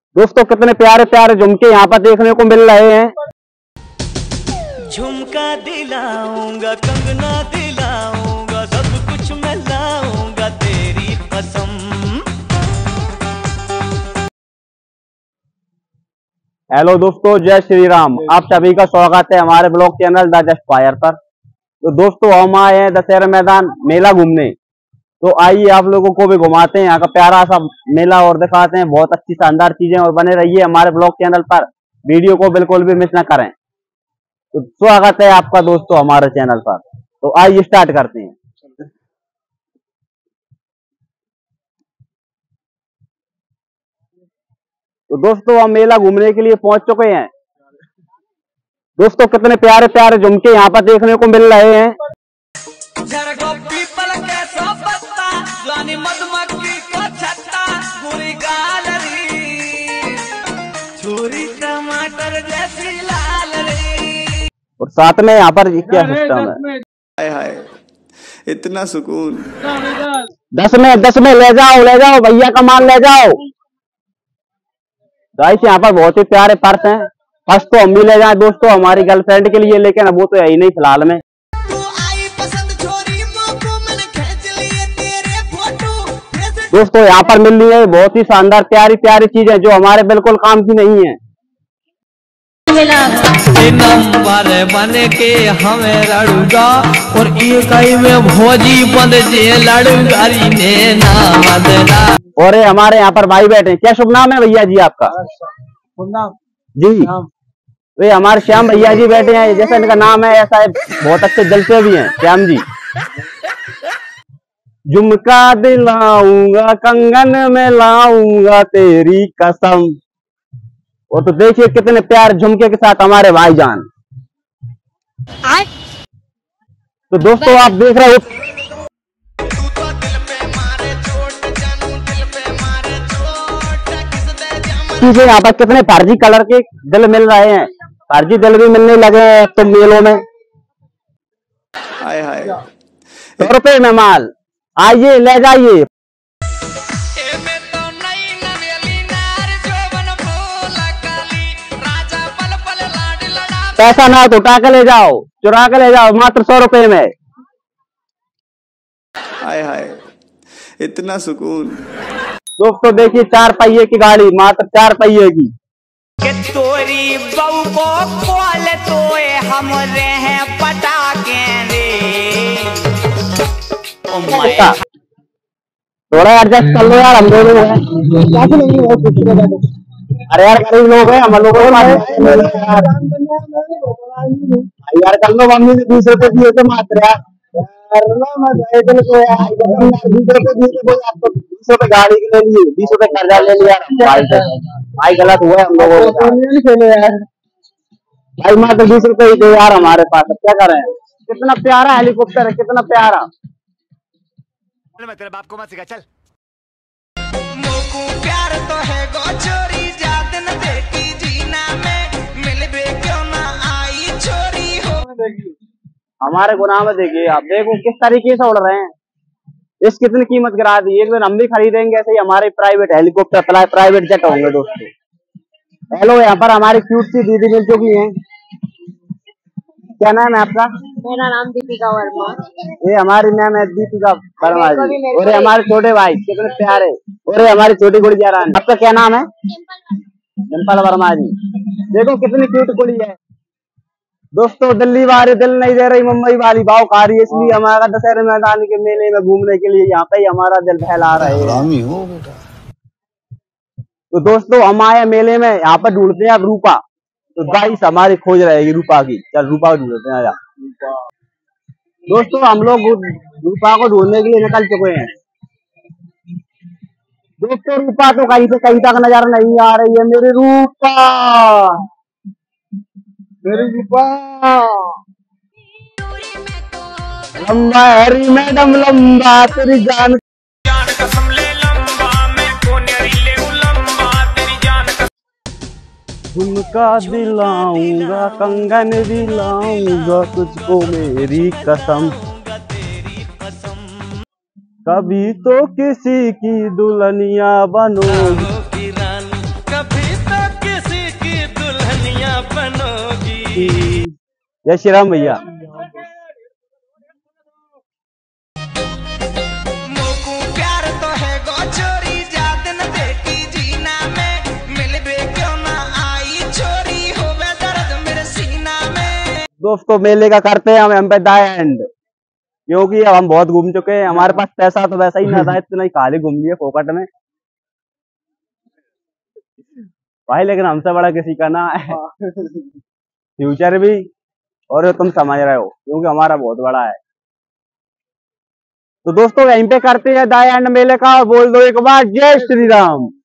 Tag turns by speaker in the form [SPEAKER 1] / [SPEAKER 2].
[SPEAKER 1] दोस्तों कितने प्यारे प्यारे झुमके यहाँ पर देखने को मिल रहे हैं।
[SPEAKER 2] झुमका दिलाऊंगा, कंगना दिलाऊंगा, सब कुछ मैं लाऊंगा तेरी कसम।
[SPEAKER 1] हेलो दोस्तों, जय श्री राम। आप सभी का स्वागत है हमारे blog channel the just fire पर। तो दोस्तों हम आए हैं दशहरा मैदान मेला घूमने। तो आइए आप लोगों को भी घुमाते हैं यहाँ का प्यारा सा मेला और दिखाते हैं बहुत अच्छी शानदार चीजें। और बने रहिए हमारे ब्लॉग चैनल पर, वीडियो को बिल्कुल भी मिस ना करें। तो स्वागत है आपका दोस्तों हमारे चैनल पर। तो आइए स्टार्ट करते हैं। तो दोस्तों हम मेला घूमने के लिए पहुंच चुके हैं। दोस्तों कितने प्यारे प्यारे झुमके यहाँ पर देखने को मिल रहे हैं। और साथ में यहाँ पर क्या सिस्टम है।
[SPEAKER 3] हाय हाय, इतना सुकून।
[SPEAKER 1] 10 में ले जाओ भैया का माल ले जाओ। गाइस यहाँ पर बहुत ही प्यारे पर्स हैं। फर्स्ट तो हम भी ले जाए दोस्तों हमारी गर्लफ्रेंड के लिए, लेकिन अब वो तो यही नहीं फिलहाल में। दोस्तों यहाँ पर मिल रही है बहुत ही शानदार प्यारी प्यारी चीजें जो हमारे बिल्कुल काम की नहीं है।
[SPEAKER 2] नंबर बन के हमें लड़ूगा और एक में भोजी बंद जे लड़ूगा ने नाम बदला।
[SPEAKER 1] और हमारे यहाँ पर भाई बैठे हैं। क्या शुभ नाम है भैया जी आपका? जी वे हमारे श्याम भैया जी बैठे हैं। जैसा इनका नाम है ऐसा है, बहुत अच्छे जलते भी हैं श्याम जी। झुमका दिलाऊंगा, कंगन में लाऊंगा तेरी कसम। और तो देखिए कितने प्यार झुमके के साथ हमारे भाईजान। तो दोस्तों आप देख रहे हो कि यहाँ पर कितने फर्जी कलर के दिल मिल रहे हैं। फर्जी दिल भी मिलने लगे हैं तो मेलों में।
[SPEAKER 3] हाय हाय,
[SPEAKER 1] 100 रुपए में माल, आइए ले जाइए। पैसा ना तो उठा के ले जाओ, चुरा के ले जाओ, मात्र 100 रुपए में।
[SPEAKER 3] हाय हाय, इतना सुकून।
[SPEAKER 1] दोस्तों देखिए 4 पहिए की गाड़ी, मात्र 4 पहिए की।
[SPEAKER 2] कि तोरी बहू को खोल तो हमरे हैं पटाखे रे।
[SPEAKER 1] थोड़ा एडजस्ट कर लो यार, हम दोनों हैं। अरे यार गरीब लोग हैं हम लोगों को यार कर लो। मम्मी ने 20 रुपए दिए थे मात्र यार। 20 रुपए गाड़ी के ले लिए, 20 रुपए कर्जा ले लिया भाई। गलत हुआ हम लोगों को यार। भाई मात्र 20 रुपए ही थे यार हमारे पास, अब क्या करें। कितना प्यारा हेलीकॉप्टर है, कितना प्यारा।
[SPEAKER 4] मैं तेरे बाप को मत सिखा, चल।
[SPEAKER 2] मोकू प्यार तो है गो चोरी जात न देखी जीना में मिलबे क्यों ना आई चोरी हो।
[SPEAKER 1] हमारे गुनाह में देखिए आप, देखो किस तरीके से उड़ रहे हैं। इस कितनी कीमत गिरा दी। एक दिन हम भी खरीदेंगे ऐसे ही, हमारे प्राइवेट हेलीकॉप्टर प्राइवेट जेट होंगे दोस्तों। हेलो, यहाँ पर हमारी क्यूट सी दीदी मिल चुकी है। क्या नाम है आपका?
[SPEAKER 5] मेरा नाम दीपिका वर्मा।
[SPEAKER 1] ये हमारी नाम है दीपिका वर्मा जी। और ये हमारे छोटे भाई कितने प्यारे। और ये हमारी छोटी गुड़िया रानी। आपका क्या नाम है? डिम्पल वर्मा जी। देखो कितनी क्यूट कुड़ी है। दोस्तों दिल्ली वाली दिल नहीं दे रही, मुंबई वाली भाव खा रही है। इसलिए हमारा दशहरा मैदान के मेले में घूमने के लिए यहाँ पे ही हमारा दिल फैला रहे हैं। तो दोस्तों हम आए मेले में, यहाँ पर ढूंढते हैं अब रूपा। तो गाइस हमारी खोज रहेगी रूपा की। चल रूपा को ढूंढते हैं। दोस्तों हम लोग रूपा को ढूंढने के लिए निकल चुके हैं। दोस्तों रूपा तो कहीं से कहीं तक नजर नहीं आ रही है। मेरी रूपा, मेरी रूपा। लंबा हरी मैडम लंबा, तेरी जान
[SPEAKER 2] कसम ले लंबा, मैं कोनेरी ले लंबा तेरी जान कसम।
[SPEAKER 1] झुमका दिलाऊंगा, कंगन दिलाऊंगा तुझको मेरी कसम। कभी तो किसी की दुल्हनिया बनोगी,
[SPEAKER 2] कभी
[SPEAKER 1] जय श्री राम भैया।
[SPEAKER 2] मोकू प्यार तो है गो चोरी जात न देखी जीना में मिलबे क्यों ना आई छोरी होवे दर्द मेरे सीना में।
[SPEAKER 1] दोस्तों मेले का करते हैं हम पे द एंड, क्योंकि अब हम बहुत घूम चुके हैं, हमारे पास पैसा तो वैसा ही ना था, इतना ही खाली घूम लिए फोकट में भाई, लेकिन हमसे बड़ा किसी का ना है फ्यूचर भी, और तुम समझ रहे हो क्योंकि हमारा बहुत बड़ा है। तो दोस्तों यहीं पे करते हैं द एंड मेले का, और बोल दो एक बार जय श्री राम।